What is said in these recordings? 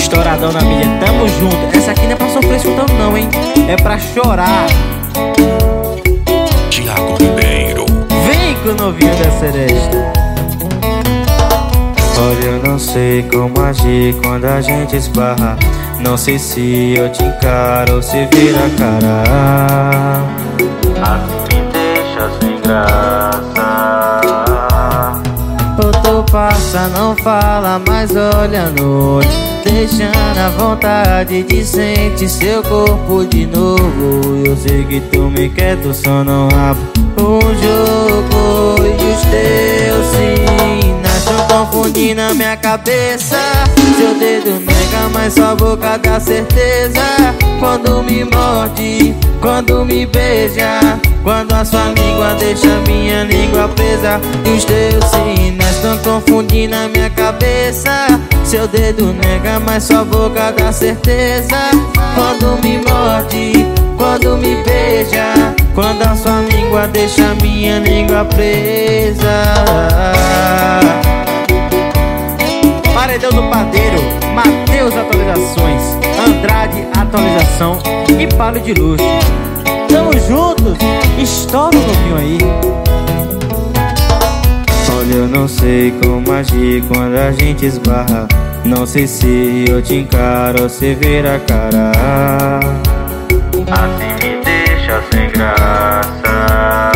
Estouradão na mídia, tamo junto. Essa aqui não é pra sofrer escutando não, hein? É pra chorar. Thiago Ribeiro. Vem com o novinho da Seresta. Olha, eu não sei como agir quando a gente esbarra. Não sei se eu te encaro ou se vira a cara. Assim me deixa sem graça. O tu passa, não fala, mas olha a noite, deixando a vontade de sentir seu corpo de novo. Eu sei que tu me quer, tu só não abre o jogo. E os teus sinais estão confundindo a minha cabeça. Seu dedo nega, mas sua boca dá certeza. Quando me morde, quando me beija, quando a sua língua deixa minha língua presa. E os teus sinais estão confundindo a minha cabeça. Seu dedo nega, mas sua boca dá certeza. Quando me morde, quando me beija, quando a sua língua deixa minha língua presa. Paredão do Padeiro, Matheus Atualizações, Andrade Atualização e Palo de Luxo. Tamo juntos, estoura o novinho aí. Olha, eu não sei como agir quando a gente esbarra. Não sei se eu te encaro ou se vira a cara. Assim me deixa sem graça.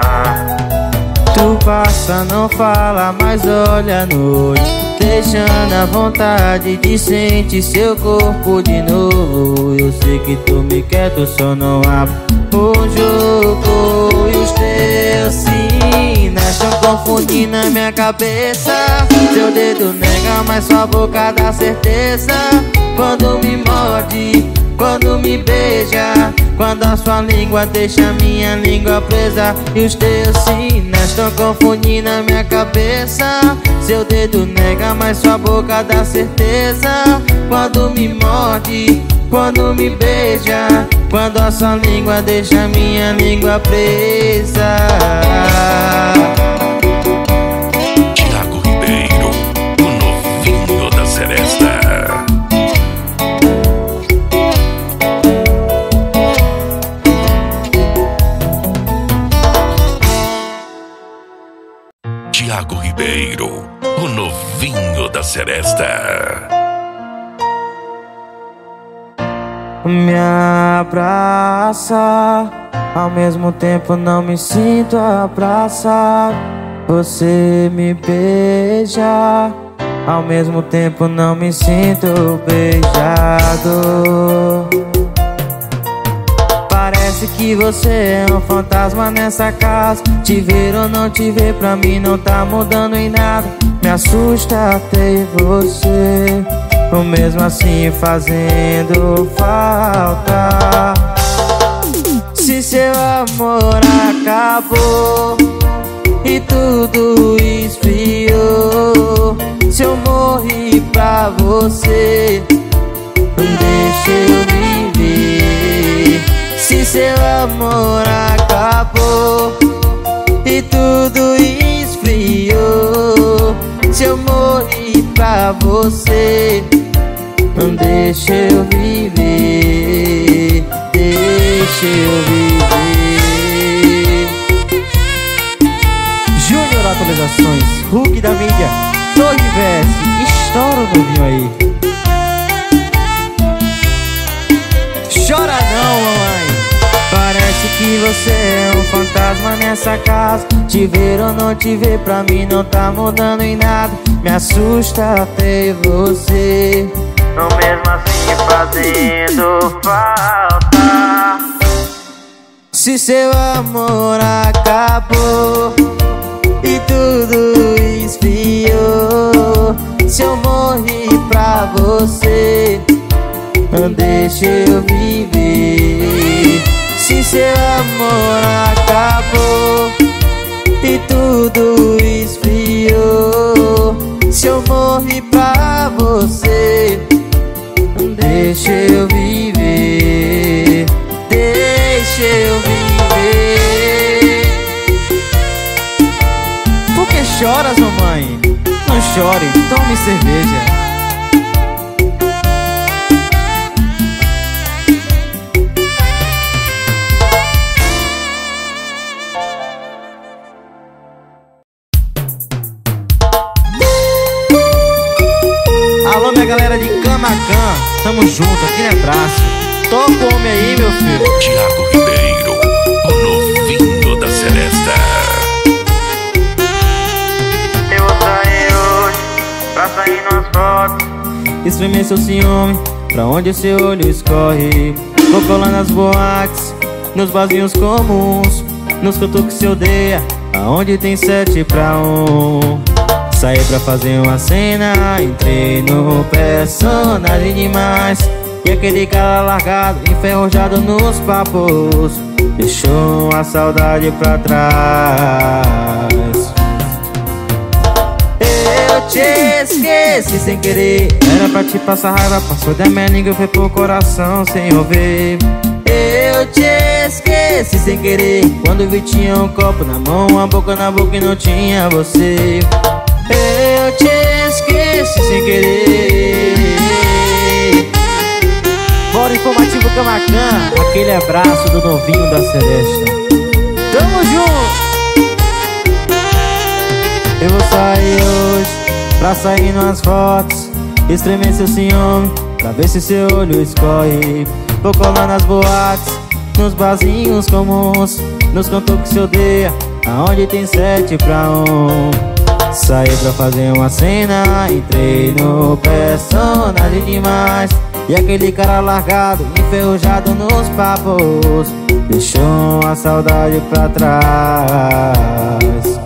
Tu passa, não fala, mas olha a noite, deixando a vontade de sentir seu corpo de novo. Eu sei que tu me quer, tu só não abre o jogo. E os teus sinais estão confundindo a minha cabeça. Seu dedo nega, mas sua boca dá certeza. Quando me morde, quando me beija, quando a sua língua deixa minha língua presa. E os teus sinais estão confundindo a minha cabeça. Seu dedo nega, mas sua boca dá certeza. Quando me morde, quando me beija, quando a sua língua deixa minha língua presa. Thiago Ribeiro, o novinho da Seresta. Thiago Ribeiro, o novinho da Seresta. Me abraça, ao mesmo tempo não me sinto abraçado. Você me beija, ao mesmo tempo não me sinto beijado. Parece que você é um fantasma nessa casa. Te ver ou não te ver pra mim não tá mudando em nada. Me assusta ter você, ou mesmo assim fazendo falta. Se seu amor acabou e tudo esfriou, se eu morri pra você, deixa eu viver. Se seu amor acabou e tudo esfriou, se eu morri pra você, deixa eu viver, deixa eu viver. Júnior Atualizações, Hulk da mídia, Torre VS, estoura o novinho aí. Chora não, mamãe. Parece que você é um fantasma nessa casa. Te ver ou não te ver pra mim não tá mudando em nada. Me assusta ter você, ou mesmo assim fazendo falta. Se seu amor acabou e tudo esfriou, se eu morri pra você, deixa eu viver. Se seu amor acabou e tudo esfriou, se eu morri pra você, deixa eu viver, deixa eu viver. Por que choras, mamãe? Não chore, tome cerveja. galera de Camacan, tamo junto, aqui é braço. Toca o homem aí, meu filho. Thiago Ribeiro, o novinho da Seresta. Eu vou sair hoje pra sair nas fotos, Espremer seu ciúme, pra onde seu olho escorre. Vou colar nas boates, nos barzinhos comuns, nos cantos que se odeia, aonde tem 7 pra 1. Saí pra fazer uma cena, entrei no personagem demais. E aquele cara largado, enferrujado nos papos, deixou a saudade pra trás. Eu te esqueci sem querer, era pra te passar raiva, passou da minha língua, foi pro coração sem ouvir. Eu te esqueci sem querer, quando vi tinha um copo na mão, uma boca na boca e não tinha você. Eu te esqueci sem querer. Bora informativo Camacan, aquele abraço do novinho da Seresta. Tamo junto! Eu vou sair hoje pra sair nas fotos, estremer seu ciúme, pra ver se seu olho escorre. Vou colar nas boates, nos barzinhos comuns, nos cantos que se odeia, aonde tem 7 pra 1. Saí pra fazer uma cena, entrei no personagem demais. E aquele cara largado, enferrujado nos papos, deixou a saudade pra trás.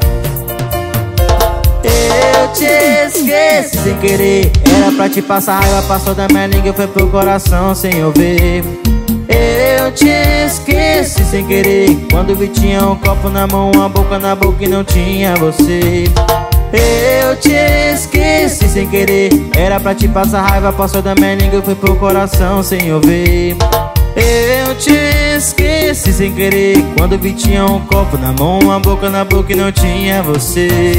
Eu te esqueci sem querer, era pra te passar raiva, passou da minha língua, foi pro coração sem ouvir. Eu te esqueci sem querer, quando vi tinha um copo na mão, uma boca na boca e não tinha você. Eu te esqueci sem querer, era pra te passar raiva, passou da minha língua, foi pro coração sem ouvir. Eu te esqueci sem querer, quando vi tinha um copo na mão, uma boca na boca e não tinha você.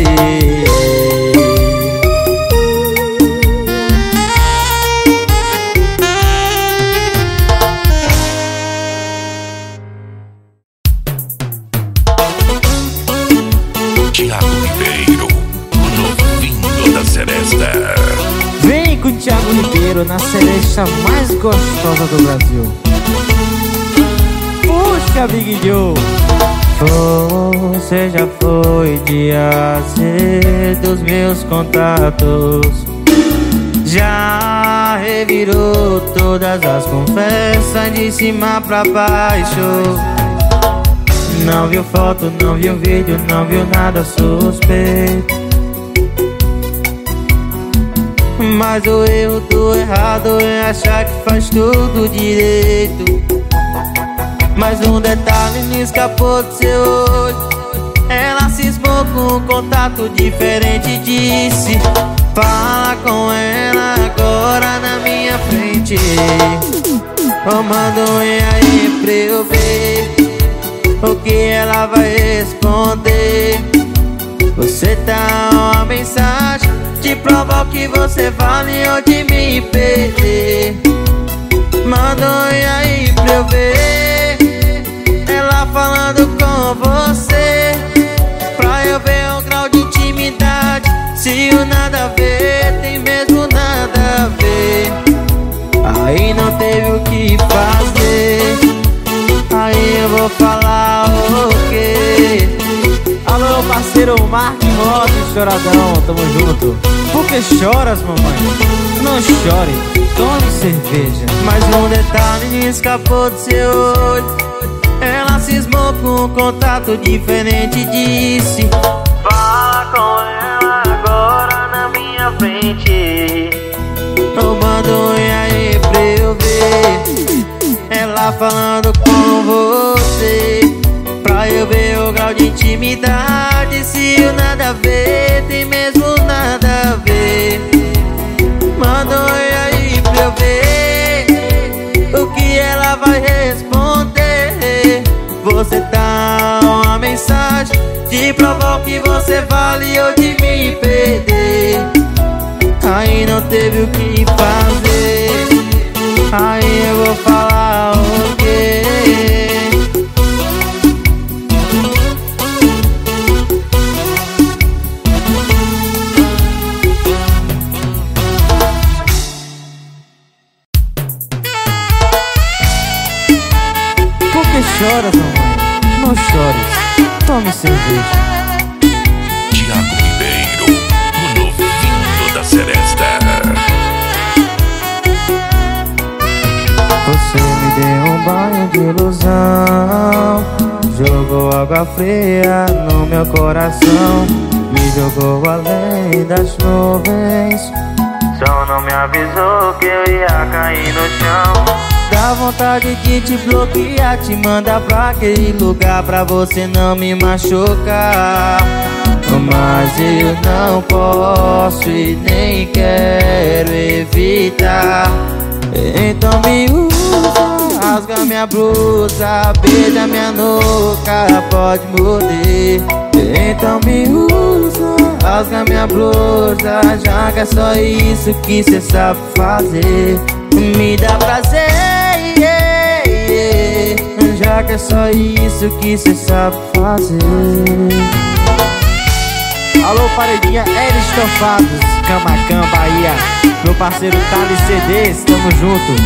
Thiago Ribeiro, o novinho da Seresta. Vem com o Thiago Ribeiro na Seresta mais gostosa do Brasil. Puxa, Big Joe. Você já foi de AC dos meus contatos, já revirou todas as conversas de cima pra baixo. Não viu foto, não viu vídeo, não viu nada suspeito. Mas o erro do errado é achar que faz tudo direito. Mas um detalhe me escapou do seu olho, ela cismou com um contato diferente e disse: fala com ela agora na minha frente. Ou manda um e aí pra eu ver o que ela vai responder. Você dá uma mensagem de provar o que você vale ou de me perder. Manda um e aí pra eu ver ela falando com você, pra eu ver o grau de intimidade, se o nada a ver tem mesmo nada a ver. Aí não teve o que fazer, aí eu vou falar o quê? Alô, parceiro Mark Rosa, choradão, tamo junto. Por que choras, mamãe? Não chore, tome cerveja. Mas um detalhe escapou do seu olho, ela cismou com um contato diferente e disse: fala com ela agora na minha frente. Eu mando um e aí pra eu ver ela falando com você, pra eu ver o grau de intimidade, se o nada a ver tem mesmo nada a ver. Manda um e aí pra eu ver o que ela vai responder. Você dá uma mensagem de provar o que você vale ou de me perder. Aí não teve o que fazer, aí eu vou falar o quê? choras, mamãe, não chores. Tome cerveja. Thiago Ribeiro, o novinho da Seresta. Você me deu um banho de ilusão, jogou água fria no meu coração, me jogou além das nuvens. Só não me avisou que eu ia cair no chão. Dá vontade de te bloquear, te mandar pra aquele lugar pra você não me machucar. Mas eu não posso e nem quero evitar. Então me usa, rasga minha blusa, beija minha nuca, pode morder. Então me usa, rasga minha blusa, já que é só isso que cê sabe fazer. Me dá prazer, já que é só isso que cê sabe fazer. Alô, paredinha L Estofados, Camacan, Bahia. Meu parceiro Thales CDs, tamo junto.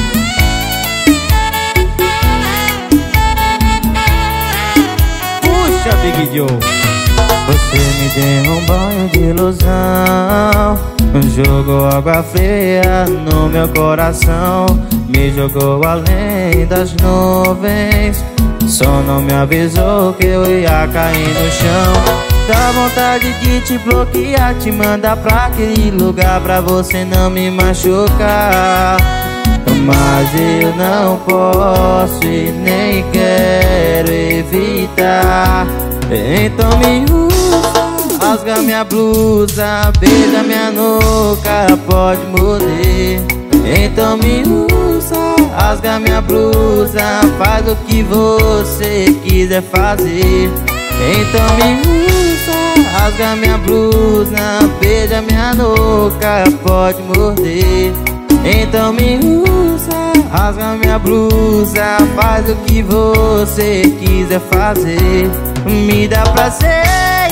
Puxa, Big Joe. Você me deu um banho de ilusão, jogou água fria no meu coração, me jogou além das nuvens. Só não me avisou que eu ia cair no chão. Dá vontade de te bloquear, te mandar pra aquele lugar pra você não me machucar. Mas eu não posso e nem quero evitar. Então me usa, rasga minha blusa, beija minha nuca, pode morder. Então me usa, rasga minha blusa, faz o que você quiser fazer. Então me usa, rasga minha blusa, beija minha nuca, pode morder. Então me usa, rasga minha blusa, faz o que você quiser fazer. Me dá prazer,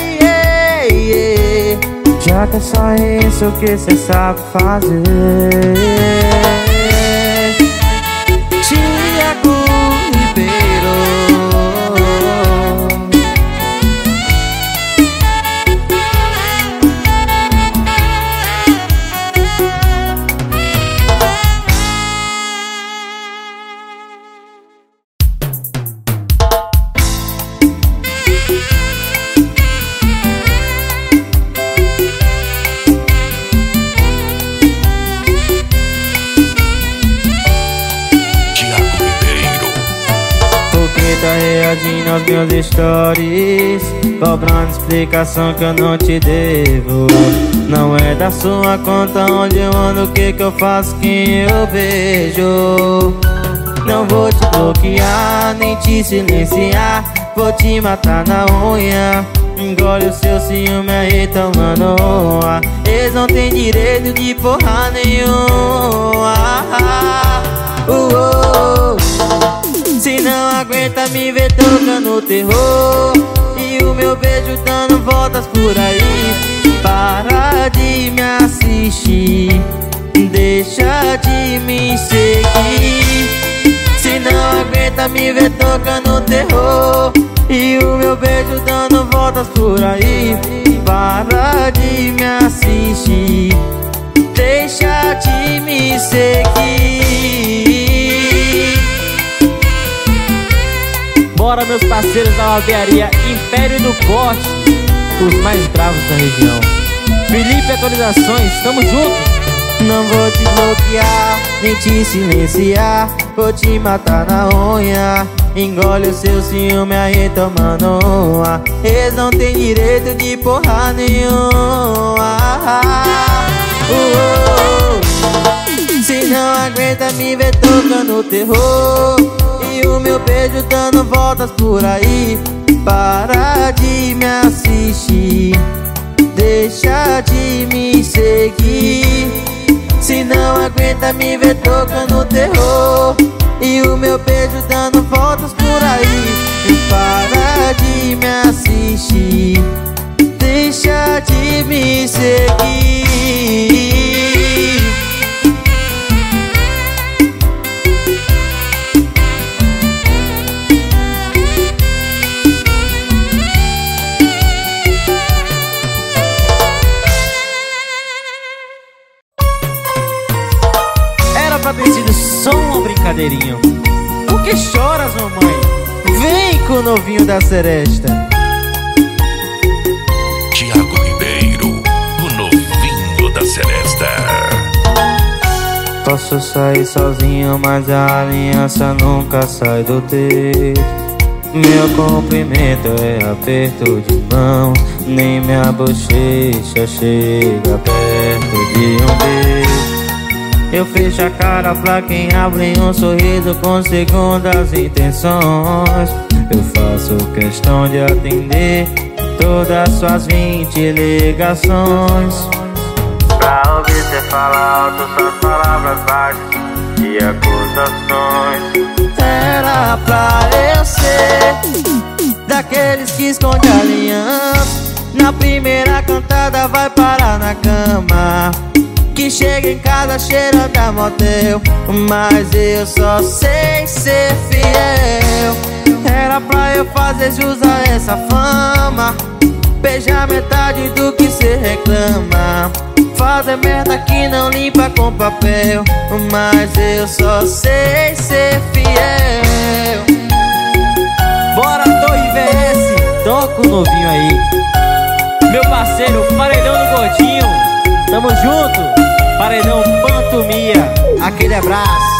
já que é só isso que cê sabe fazer. Thiago Ribeiro. Tá reagindo aos meus stories, cobrando explicação que eu não te devo. Não é da sua conta onde eu ando, o que que eu faço, quem eu vejo. Não vou te bloquear, nem te silenciar, vou te matar na unha. Engole o seu ciúme aí tomando uma. Eles não têm direito de porra nenhuma. Se não aguenta me ver tocando terror e o meu beijo dando voltas por aí, para de me assistir, deixa de me seguir. Se não aguenta me ver tocando terror e o meu beijo dando voltas por aí, para de me assistir, deixa de me seguir. Bora, meus parceiros da barbearia Império do Corte, os mais bravos da região. Felipe Atualizações, tamo junto. Não vou te bloquear, nem te silenciar, vou te matar na unha. Engole o seu ciúme aí tomando uma. Eles não têm direito de porra nenhuma. Se não aguenta me ver tocando terror e o meu beijo dando voltas por aí, para de me assistir, deixa de me seguir. Se não aguenta me ver tocando terror e o meu beijo dando voltas por aí, para de me assistir, deixa de me seguir. ter sido só uma brincadeirinha. Por que choras, mamãe? Vem com o novinho da Seresta. Thiago Ribeiro, o novinho da Seresta. Posso sair sozinho, mas a aliança nunca sai do dedo. Meu cumprimento é aperto de mão, nem minha bochecha chega perto de um beijo. Eu fecho a cara pra quem abre um sorriso com segundas intenções. Eu faço questão de atender todas suas 20 ligações, pra ouvir você falar alto suas palavras baixas e acusações. Era pra eu ser daqueles que esconde a aliança, na primeira cantada vai parar na cama, que chega em casa cheirando a motel, mas eu só sei ser fiel. Era pra eu fazer jus a essa fama, beijar metade do que cê reclama, fazer merda que não limpa com papel, mas eu só sei ser fiel. Bora, Torre VS, toca o novinho aí. Meu parceiro, paredão do Gordinho, tamo junto. Paredão Pantomia, aquele abraço.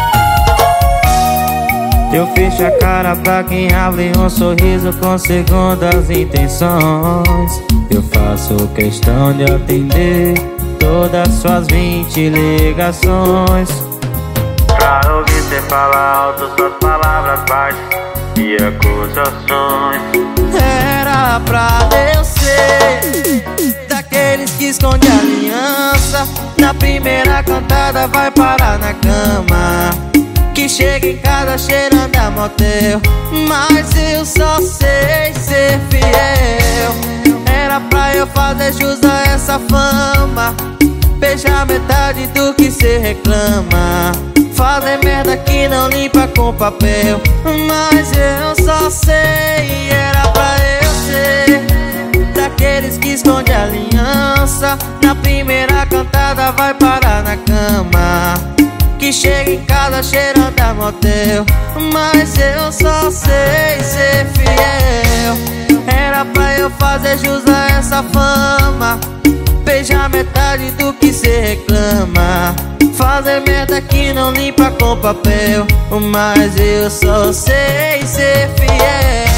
Eu fecho a cara pra quem abre um sorriso com segundas intenções. Eu faço questão de atender todas suas 20 ligações, pra ouvir você falar alto suas palavras baixas e acusações. Era pra eu ser daqueles que esconde a aliança, na primeira cantada vai parar na cama, que chega em casa cheirando a motel, mas eu só sei ser fiel. Era pra eu fazer jus a essa fama, beijar metade do que cê reclama, fazer merda que não limpa com papel, mas eu só sei. Era pra eu ser daqueles que esconde a aliança, na primeira cantada vai parar na cama, que chega em casa cheirando a motel, mas eu só sei ser fiel. Era pra eu fazer jus a essa fama, beijar metade do que cê reclama, fazer merda que não limpa com papel, mas eu só sei ser fiel.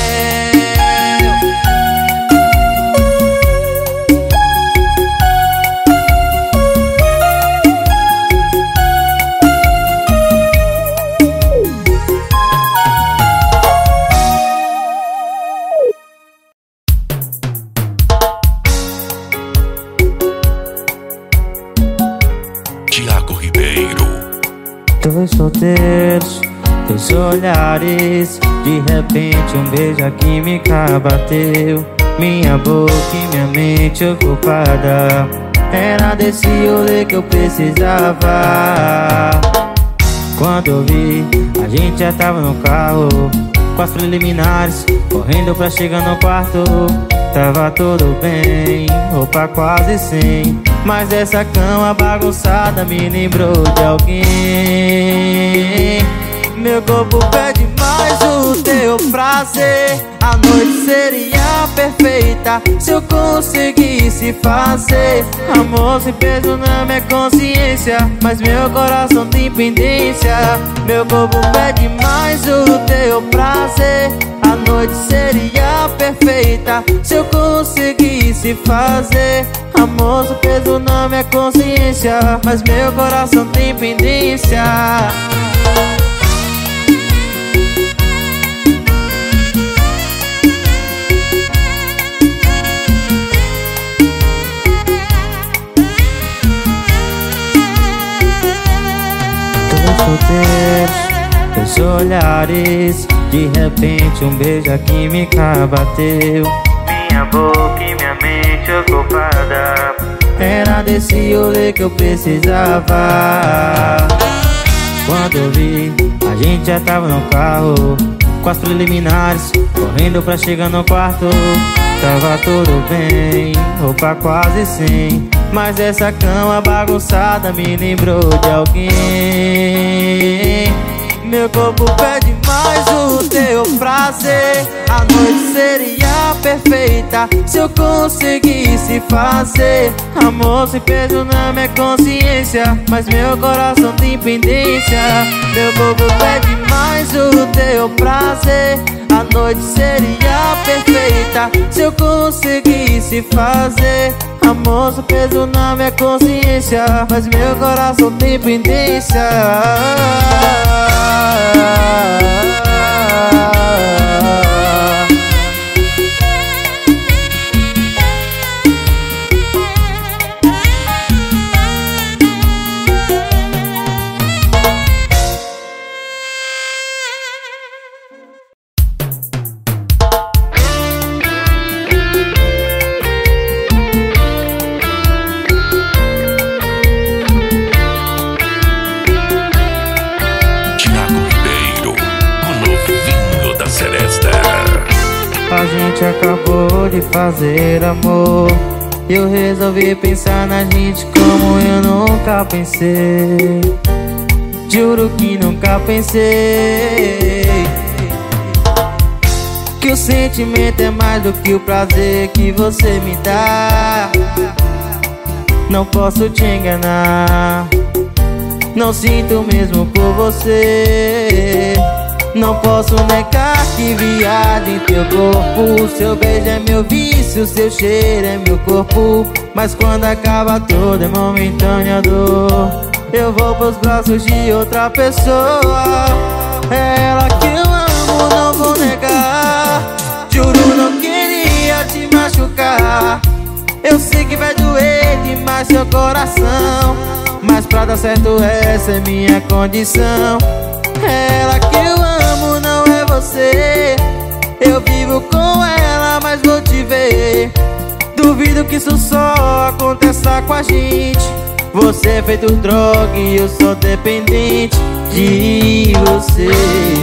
Thiago Ribeiro. Dois solteiros, dois olhares, de repente um beijo a química bateu, minha boca e minha mente ocupada. Era desse rolê que eu precisava. Quando eu vi, a gente já tava no carro, com as preliminares, correndo pra chegar no quarto. Tava tudo bem, roupa quase sem, mas essa cama bagunçada me lembrou de alguém. Meu corpo pede mais o teu prazer, a noite seria perfeita se eu conseguisse fazer amor sem peso na minha consciência, mas meu coração tem pendência. Meu corpo pede mais o teu prazer, a noite seria perfeita se eu conseguisse fazer amor sem peso na minha consciência, mas meu coração tem pendência. Dois olhares, de repente um beijo a química bateu, minha boca e minha mente ocupada. Era desse rolê que eu precisava. Quando eu vi, a gente já tava no carro, com as preliminares, correndo pra chegar no quarto. tava tudo bem, roupa quase sem, mas essa cama bagunçada me lembrou de alguém. Meu corpo pede mais o teu prazer. A noite seria perfeita se eu conseguisse fazer amor sem peso na minha consciência, mas meu coração tem pendência. Meu corpo pede mais o teu prazer. A noite seria perfeita se eu conseguisse fazer amor sem peso na minha consciência, mas meu coração tem pendência. A gente acabou de fazer amor, eu resolvi pensar na gente como eu nunca pensei. Juro que nunca pensei que o sentimento é mais do que o prazer que você me dá. Não posso te enganar, não sinto mesmo por você. Não posso negar que viagem teu corpo. Seu beijo é meu vício, seu cheiro é meu corpo. Mas quando acaba tudo é momentânea dor. Eu vou pros braços de outra pessoa. É ela que eu amo, não vou negar. Juro, não queria te machucar. Eu sei que vai doer demais seu coração, mas pra dar certo essa é minha condição. É ela que eu amo, não é você. Eu vivo com ela, mas vou te ver. Duvido que isso só aconteça com a gente. Você é feito droga e eu sou dependente de você.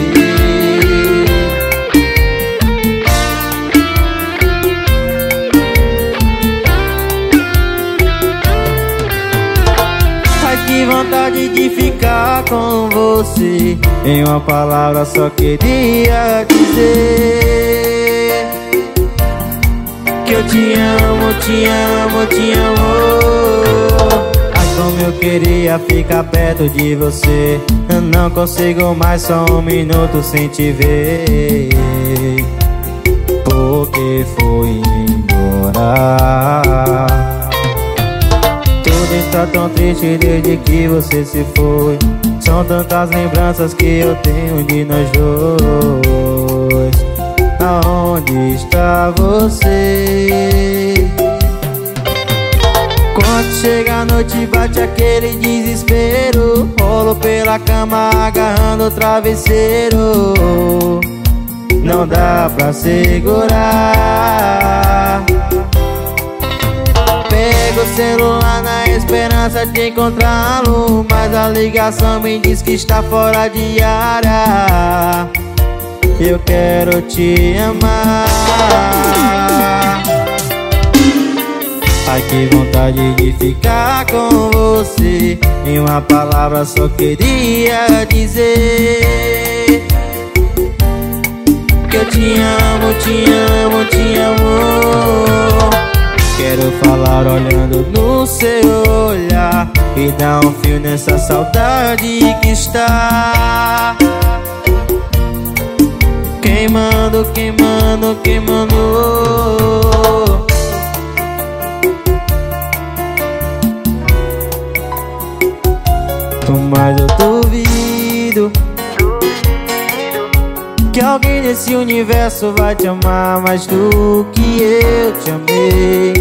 Que vontade de ficar com você. Em uma palavra só queria dizer que eu te amo, te amo, te amo. Ai, como eu queria ficar perto de você. Eu não consigo mais só um minuto sem te ver, porque foi embora. Tudo está tão triste desde que você se foi. São tantas lembranças que eu tenho de nós dois. Aonde está você? Quando chega a noite bate aquele desespero. Rolo pela cama agarrando o travesseiro. Não dá pra segurar. Pego o celular na esperança de encontrá-lo, mas a ligação me diz que está fora de área. Eu quero te amar. Ai, que vontade de ficar com você. Em uma palavra só queria dizer que eu te amo, te amo, te amo. Quero falar olhando no seu olhar e dar um fio nessa saudade que está queimando, queimando, queimando. Mas eu duvido que alguém nesse universo vai te amar mais do que eu te amei.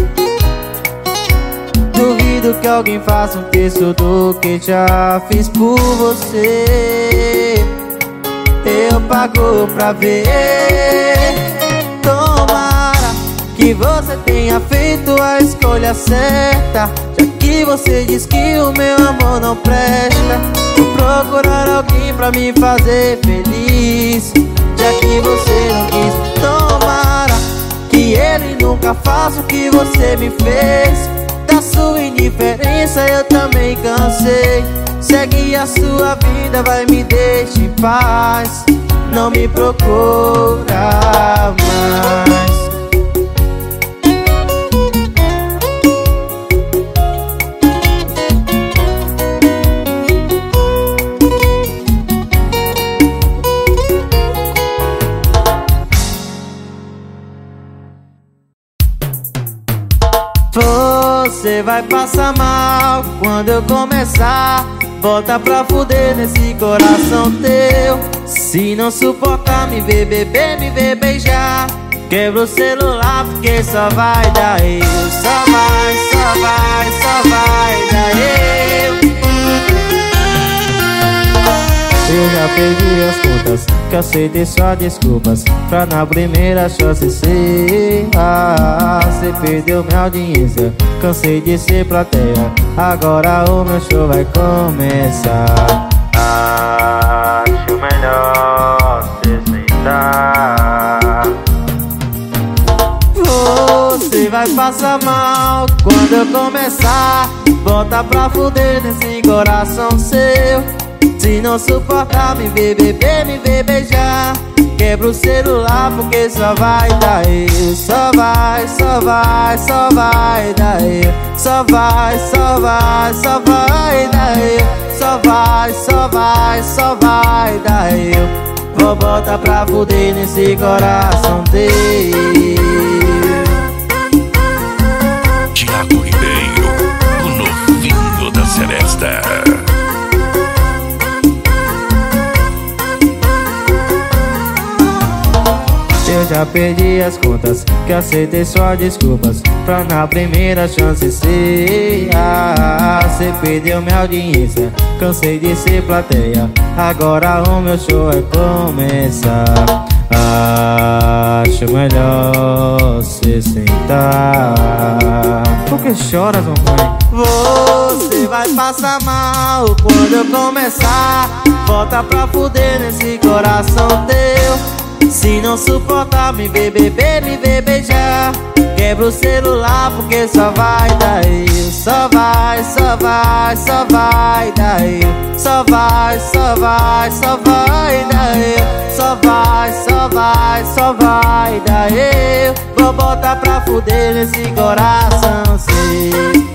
Duvido que alguém faça um terço do que já fiz por você. Eu pago pra ver. Tomara que você tenha feito a escolha certa, já que você diz que o meu amor não presta. Vou procurar alguém pra me fazer feliz, já que você não quis. Tomara que ele nunca faço o que você me fez. Da sua indiferença eu também cansei. Segue a sua vida, vai, me deixa em paz. Não me procura mais. Você vai passar mal quando eu começar. Volta pra fuder nesse coração teu. Se não suportar me ver beber, me ver beijar, quebra o celular porque só vai dar eu. Só vai, só vai, só vai dar eu. Eu já perdi as contas, cansei de só desculpas pra na primeira chance ser. Você perdeu minha audiência, cansei de ser plateia, agora o meu show vai começar. Acho melhor você sentar. Você vai passar mal quando eu começar. Volta pra fuder nesse coração seu. Se não suportar me ver beber, me ver beijar, quebra o celular porque só vai dar eu. Só vai, só vai, só vai dar eu. Só vai, só vai, só vai dar eu. Só vai, só vai, só vai dar eu. Vou botar pra fuder nesse coração teu. Thiago Ribeiro, o novinho da Seresta. Eu já perdi as contas, que aceitei só desculpas pra na primeira chance ser. Você perdeu minha audiência, cansei de ser plateia, agora o meu show vai começar. Acho melhor você sentar. Por que choras, mamãe? Você vai passar mal quando eu começar. Volta pra fuder nesse coração teu. Se não suportar me ver beber, me ver beijar, quebra o celular porque só vai dar eu. Só vai, só vai, só vai dar eu. Só vai, só vai, só vai dar eu. Só vai, só vai, só vai dar eu. Vou botar pra fuder nesse coração seu.